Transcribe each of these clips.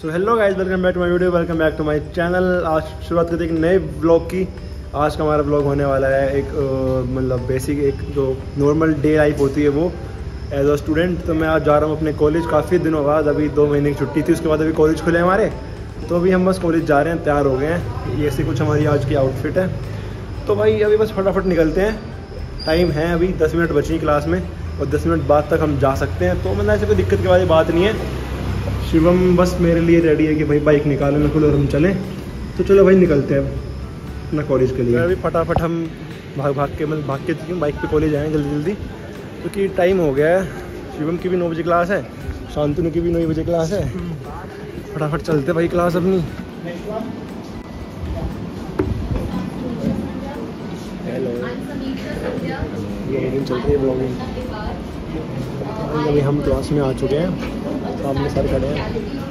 So hello guys, welcome back to my video, welcome back to my channel. आज शुरुआत करते हैं एक नए ब्लॉग की। आज का हमारा ब्लॉग होने वाला है एक मतलब बेसिक एक जो नॉर्मल डे लाइफ होती है वो एज अ स्टूडेंट। तो मैं आज जा रहा हूँ अपने कॉलेज काफ़ी दिनों बाद, अभी 2 महीने की छुट्टी थी, उसके बाद अभी कॉलेज खुले हमारे। तो अभी हम बस कॉलेज जा रहे हैं, तैयार हो गए हैं। ये ऐसी कुछ हमारी आज की आउटफिट है। तो भाई अभी बस फटाफट निकलते हैं, टाइम है अभी 10 मिनट बची क्लास में और 10 मिनट बाद तक हम जा सकते हैं। तो मतलब ऐसे कोई दिक्कत की वाली बात नहीं है। शिवम बस मेरे लिए रेडी है कि भाई बाइक निकालो मेरे को और हम चलें। तो चलो भाई निकलते हैं अपना कॉलेज के लिए। अभी फटाफट हम भाग के बाइक पे कॉलेज आएँ जल्दी जल्दी, क्योंकि टाइम हो गया है। शिवम की भी 9 बजे क्लास है, शांतनु की भी 9 बजे क्लास है। फटाफट चलते भाई क्लास अपनी। हेलो, ब्लॉगिंग चल रही है, ब्लॉगिंग। अभी हम क्लास में आ चुके हैं, सामने सर खड़े हैं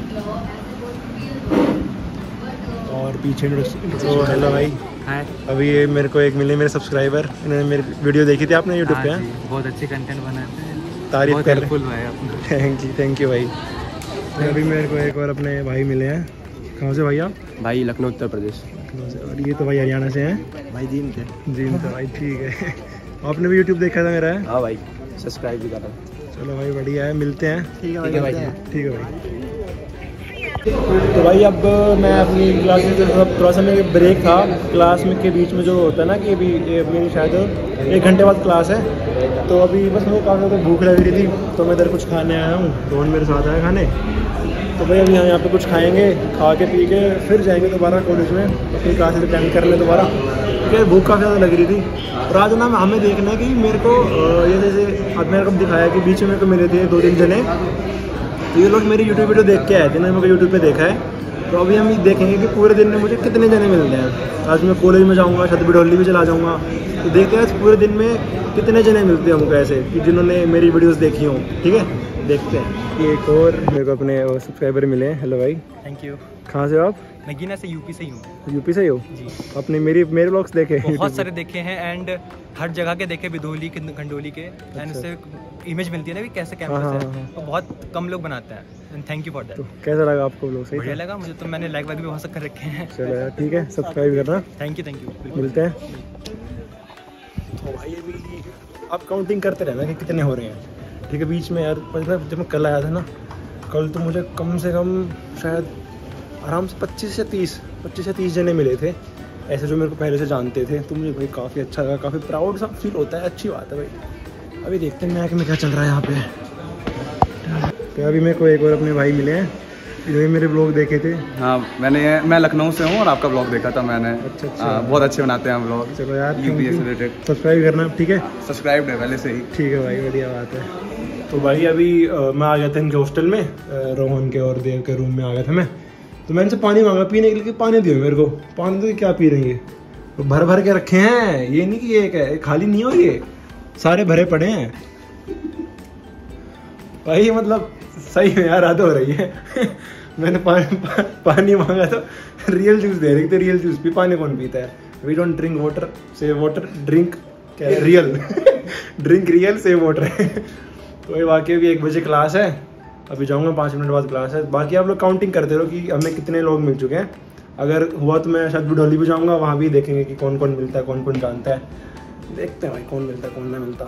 और पीछे तो हेलो भाई। हाय। अभी ये मेरे को एक मिले मेरे सब्सक्राइबर, इन्होंने मेरी वीडियो देखी थी आपने यूट्यूब पे। बहुत अच्छे कंटेंट बनाते हैं, तारीफ कर रहे हैं। थैंक यू भाई। अभी मेरे को एक और अपने भाई मिले हैं। कहाँ से भाई आप? भाई लखनऊ उत्तर प्रदेश। और ये तो भाई हरियाणा से हैं भाई जीन तो भाई ठीक है। आपने भी यूट्यूब देखा था मेरा है? हाँ भाई, सब्सक्राइब भी करा। चलो भाई बढ़िया है, मिलते हैं। ठीक है भाई। ठीक है भाई। तो भाई अब मैं अपनी क्लास में थोड़ा सा मेरे ब्रेक था क्लास में के बीच में, जो होता है ना कि अभी मेरी शायद 1 घंटे बाद क्लास है। तो अभी बस मुझे काफ़ी ज़्यादा भूख लग रही थी, तो मैं इधर कुछ खाने आया हूँ। रोहन मेरे साथ आया खाने। तो भाई अभी यहाँ पे कुछ खाएंगे, खा के पी के फिर जाएंगे दोबारा कॉलेज में, अपनी क्लासेस अटेंड कर ले दोबारा, क्योंकि भूख काफ़ी ज़्यादा लग रही थी। और आज ना हमें देखना है कि मेरे को ये जैसे अब मेरे को दिखाया कि बीच में मेरे को मिले थे 2-3 जने, तो ये लोग मेरी यूट्यूब वीडियो देख के आए थे ना, मेरे को यूट्यूब पे देखा है। तो अभी हम ये देखेंगे कि पूरे दिन में मुझे कितने जने मिलते हैं। आज मैं कॉलेज में जाऊँगा, शायद बिडौली भी चला जाऊँगा, तो देखते हैं पूरे दिन में कितने जने मिलते हैं हमको ऐसे कि जिन्होंने मेरी वीडियोस देखी हों। ठीक है, देखते हैं। ये एक और मेरे को अपने सब्सक्राइबर मिले हैं। हेलो भाई। Thank you. कहाँ से हो आप? नगीना से, यूपी से ही हूँ। यूपी से ही हो जी। आपने मेरे व्लॉग्स देखे? बहुत सारे देखे हैं एंड हर जगह के देखे, बिदौली के, खंडोली के। एंड उससे इमेज मिलती है ना भी कैसे कैंपस है। तो बहुत कम लोग बनाते हैं। Thank you for that. तो कैसा लगा आपको व्लॉग? सही बढ़िया लगा मुझे तो, मैंने लाइक वाइक भी बहुत कर रखे हैं। चलो यार ठीक है, सब्सक्राइब करना। Thank you. मिलते हैं। तो भाई अभी आप काउंटिंग करते रहना कि कितने हो रहे हैं। ठीक है, बीच में यार जब मैं कल आया था ना, कल तो मुझे कम से कम शायद आराम से 25 से 30 जने मिले थे ऐसे, जो मेरे को पहले से जानते थे। तो मुझे भाई काफ़ी अच्छा लगा, काफ़ी प्राउड सा फील होता है, अच्छी बात है भाई। अभी देखते हैं मैं क्या चल रहा है यहाँ पे। तो अभी मेरे को एक और अपने भाई मिले हैं, इन्होंने मेरे ब्लॉग देखे थे। हाँ, मैं लखनऊ से हूँ और आपका ब्लॉग देखा था मैंने। अच्छा। बहुत अच्छे बनाते हैं हम ब्लॉग। चलो यार, यूपी से रिलेटेड सब्सक्राइब करना। ठीक है, सब्सक्राइब है पहले से ही। ठीक है भाई, बढ़िया बात है। तो भाई अभी मैं आ गया था इनके हॉस्टल में, रोहन के और देव के रूम में आ गया था मैं। तो मैंने इनसे पानी मांगा पीने के लिए, पानी दियो मेरे को। पानी तो क्या पी रहेंगे, तो भर के रखे हैं, ये नहीं कि ये है खाली नहीं हो, ये सारे भरे पड़े हैं भाई। मतलब सही में यार हद हो रही है। मैंने पानी मांगा तो रियल जूस दे रहे थे। रियल जूस भी पानी कौन पीता है? We don't drink water save water, drink क्या है real. Drink real save water. तो ये वाकई भी 1 बजे क्लास है, अभी जाऊंगा 5 मिनट बाद क्लास है। बाकी आप लोग काउंटिंग करते रहो कि हमें कितने लोग मिल चुके हैं। अगर हुआ तो मैं शायद बिडौली भी जाऊंगा, वहाँ भी देखेंगे कि कौन कौन मिलता है, कौन कौन जानता है। देखते हैं भाई कौन मिलता है कौन नहीं मिलता।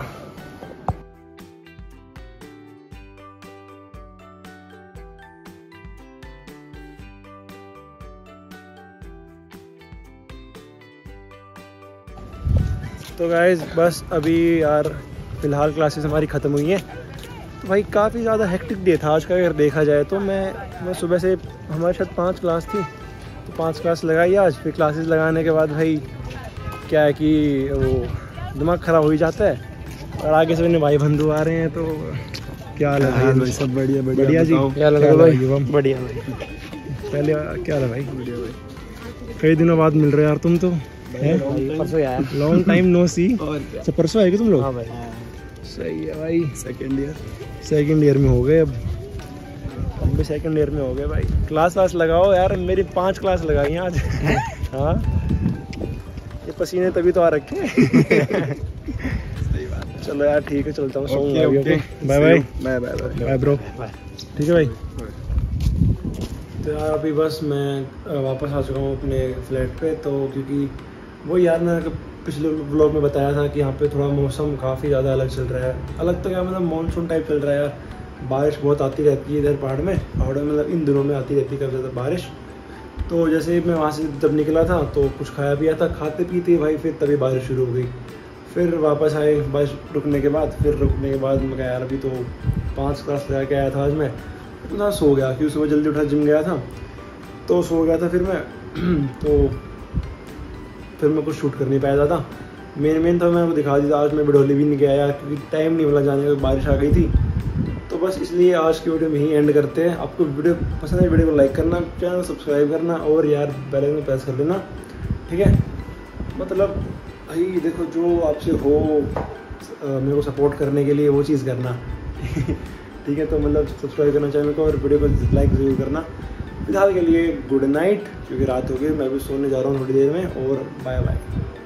तो गाइज बस अभी यार फ़िलहाल क्लासेस हमारी ख़त्म हुई हैं। तो भाई काफ़ी ज़्यादा हेक्टिक डे था आज का अगर देखा जाए तो। मैं सुबह से, हमारे शायद 5 क्लास थी, तो 5 क्लास लगाई आज। फिर क्लासेस लगाने के बाद भाई क्या है कि वो दिमाग ख़राब हो ही जाता है। और आगे से मेरे भाई बंधु आ रहे हैं। तो क्या हाल है भाई? सब बढ़िया जी। क्या लगा भाई? बढ़िया भाई। पहले क्या हाल है भाई? बढ़िया भाई। कई दिनों बाद मिल रहे यार तुम तो। परसों आया, लॉन्ग टाइम नो सी। अच्छा, परसों आएगी तुम लोग? हाँ भाई। सही है भाई। सेकेंड ईयर में हो गए अब भी सेकेंड ईयर में हो गए भाई। क्लास लगाओ यार, मेरी 5 क्लास लगाई हैं आज। हाँ, ये पसीने तभी तो आ रखे हैं। सही बात। चलो यार ठीक है, चलता हूँ, सोऊंगा। Bye bye. Bye bro. ठीक है भाई। तो यार अभी बस मैं वापस आ चुका हूँ अपने फ्लैट पे। तो क्योंकि वो यार मैं पिछले व्लॉग में बताया था कि यहाँ पे थोड़ा मौसम काफ़ी ज़्यादा अलग चल रहा है। अलग तो क्या मतलब मानसून टाइप चल रहा है यार। बारिश बहुत आती रहती है इधर पहाड़ों में मतलब इन दिनों में आती रहती है काफ़ी ज़्यादा बारिश। तो जैसे मैं वहाँ से जब निकला था तो कुछ खाया पिया था, खाते पीते भाई फिर तभी बारिश शुरू हो गई। फिर वापस आए बारिश रुकने के बाद। मैं कहा यार अभी तो 5 क्लास लगा के आया था आज मैं, इतना सो गया क्योंकि सुबह जल्दी उठा जिम गया था तो सो गया था। फिर मैं फिर मैं कुछ शूट कर नहीं पाया था। मेन था मैं आपको दिखा दी था। आज मैं बडोली भी नहीं गया यार क्योंकि टाइम नहीं मिला जाने का, बारिश आ गई थी। तो बस इसलिए आज की वीडियो में ही एंड करते हैं। आपको वीडियो पसंद है वीडियो को लाइक करना, चैनल सब्सक्राइब करना और यार बेल आइकन प्रेस कर देना, ठीक है। मतलब भाई देखो जो आपसे हो मेरे को सपोर्ट करने के लिए वो चीज़ करना ठीक है। तो मतलब सब्सक्राइब करना चैनल को और वीडियो को लाइक ज़रूर करना। फिलहाल के लिए गुड नाइट क्योंकि रात हो गई, मैं भी सोने जा रहा हूँ थोड़ी देर में। और बाय बाय।